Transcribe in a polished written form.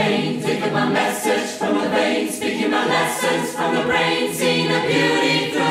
pain, taking my message from the veins, speaking my lessons from the brain, seeing the beauty through